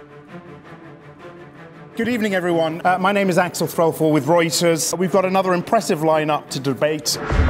Good evening, everyone. My name is Axel Threlfall with Reuters. We've got another impressive lineup to debate.